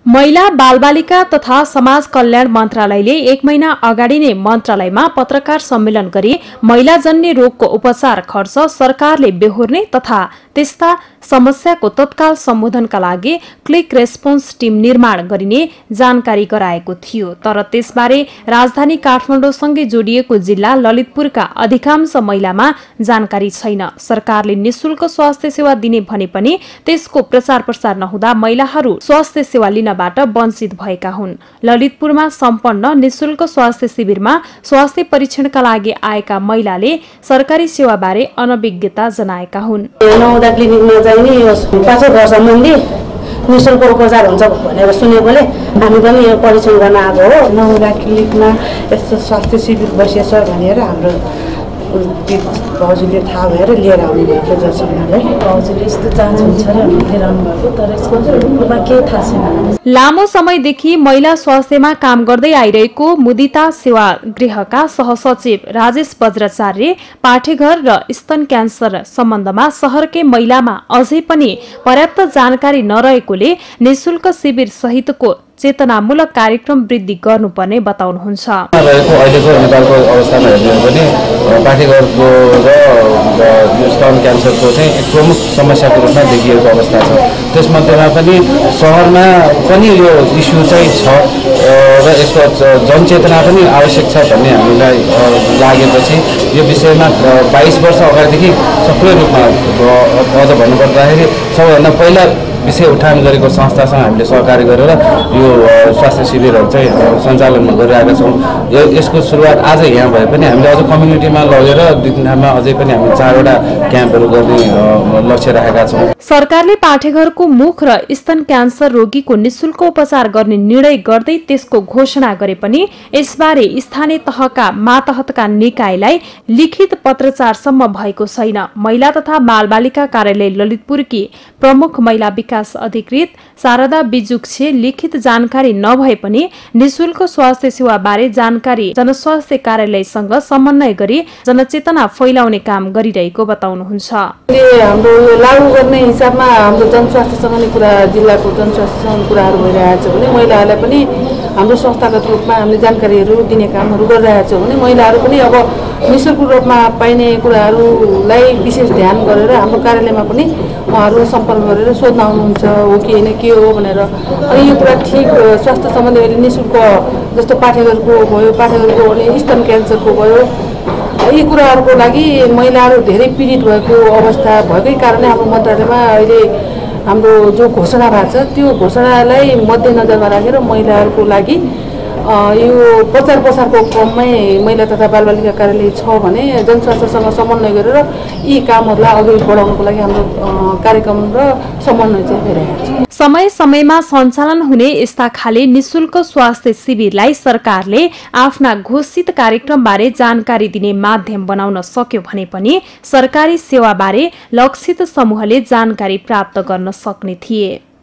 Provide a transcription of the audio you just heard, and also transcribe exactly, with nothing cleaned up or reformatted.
महिला बालबालिका तथा समाज कल्याण मन्त्रालयले एक महिना अगाडि नै मन्त्रालयमा पत्रकार सम्मेलन गरी महिलाजन्य रोगको उपचार खर्च सरकारले बेहोर्ने तथा त्यस्ता समस्याको तत्काल सम्बोधनका लागि क्लिक रेस्पोन्स टिम निर्माण गरिने जानकारी गराएको थियो। तर त्यसबारे राजधानी काठमाडौँसँगै जोडिएको जिल्ला ललितपुरका अधिकांश महिलामा जानकारी छैन। सरकारले निशुल्क स्वास्थ्य सेवा दिने भने पनि त्यसको प्रचार प्रसार नहुँदा महिलाहरू स्वास्थ्य सेवा लिनबाट वञ्चित भएका हुन्। ललितपुरमा सम्पन्न निशुल्क स्वास्थ्य शिविरमा स्वास्थ्य परीक्षणका लागि आएका महिलाले सरकारी सेवाबारे अनभिज्ञता जनाएका हुन्। क्लिनिकमा चाहिँ नि पाँचै वर्षसम्म निशुल्क उपचार हुन्छ भनेर सुनेकोले हामी पनि यो परीक्षण गर्न आएको हो। नौरा क्लिनिकमा यस्तो स्वास्थ्य शिविर बसेछ भनेर हाम्रो भाउजूले थाहा भएर लिएर आउनु भएको जसलाई भाउजूले यस्तो जाँच हुन्छ र लिएर आउनु भएको, तर यसको केही थाहा छैन। लामो समयदेखि महिला स्वास्थ्यमा काम गर्दै आइरहेको मुदिता सेवा गृहका सहसचिव राजेश बज्राचार्य पाठेघर र स्तन क्यान्सर सम्बन्धमा शहरकै महिलामा अझै पनि पर्याप्त जानकारी नरहेकोले निशुल्क शिविर सहितको चेतनामूलक कार्यक्रम वृद्धि गर्नुपर्ने बताउनुहुन्छ। अहिलेको नेपालको अवस्थामा हेर्ने हो भने पाठेघरको र स्तन क्यान्सरको चाहिँ एक प्रमुख समस्याको रूपमा देखिएको अवस्था छ। त्यसमध्येमा पनि शहरमा पनि यो इस्यु चाहिँ छ र यसको जनचेतना पनि आवश्यक छ भन्ने हामीलाई लागेपछि यो विषयमा बाइस वर्ष अगाडिदेखि सक्रिय रूपमा अझ भन्नुपर्दाखेरि सबैभन्दा पहिला विषय उठान गरेको संस्थासँग हामीले सहकारी गरेर यो स्वास्थ्य शिविरहरू चाहिँ सञ्चालन गरिरहेका छौँ। यसको सुरुवात आज यहाँ भए पनि हामीले अझ कम्युनिटीमा लगेर दुई दिनमा अझै पनि हामी चारवटा क्याम्पहरू गर्ने लक्ष्य राखेका छौँ। सरकारले पाठेघरको मुख र स्तन क्यान्सर रोगीको निशुल्क उपचार गर्ने निर्णय गर्दै त्यसको घोषणा गरे पनि यसबारे स्थानीय तहका मातहतका निकायलाई लिखित पत्रचारसम्म भएको छैन। महिला तथा बालबालिका कार्यालय ललितपुरकी प्रमुख महिला विकास अधिकृत शारदा बिजुक्छे लिखित जानकारी नभए पनि निशुल्क स्वास्थ्य सेवा बारे जानकारी जनस्वास्थ्य कार्यालयसँग समन्वय गरी जनचेतना फैलाउने काम गरिरहेको बताउनुहुन्छ। हाम्रो यो लागू गर्ने हिसाबमा हाम्रो जनस्वास्थ्यसँग नै कुरा जिल्लाको जनस्वास्थ्यसँग कुराहरू भइरहेको छ भने महिलाहरूलाई पनि हाम्रो संस्थागत रूपमा हामीले जानकारीहरू दिने कामहरू गरिरहेका छौँ भने महिलाहरू पनि अब निशुल्क रूपमा पाइने कुराहरूलाई विशेष ध्यान गरेर हाम्रो कार्यालयमा पनि उहाँहरू सम्पर्क गरेर सोध्न आउनुहुन्छ हो कि होइन के हो भनेर। अनि यो कुरा ठिक स्वास्थ्य सम्बन्धी अहिले निशुल्क जस्तो पाठेघरको भयो, पाठेघरको अनि स्तन क्यान्सरको भयो, यी कुराहरूको लागि महिलाहरू धेरै पीडित भएको अवस्था भएकै कारणले हाम्रो मन्त्रालयमा अहिले हाम्रो जो घोषणा भएको छ त्यो घोषणालाई मध्यनजरमा राखेर महिलाहरूको लागि यो प्रचार प्रसारको क्रममै महिला तथा बालबालिका कार्यालय छ भने जनस्वास्थ्यसँग समन्वय गरेर यी कामहरूलाई अघि बढाउनको लागि हाम्रो कार्यक्रम र समन्वय चाहिँ भइरहेको छ। समय समयमा सञ्चालन हुने यस्ता खाले निशुल्क स्वास्थ्य शिविरलाई सरकारले आफ्ना घोषित कार्यक्रमबारे जानकारी दिने माध्यम बनाउन सक्यो भने पनि सरकारी सेवाबारे लक्षित समूहले जानकारी प्राप्त गर्न सक्ने थिए।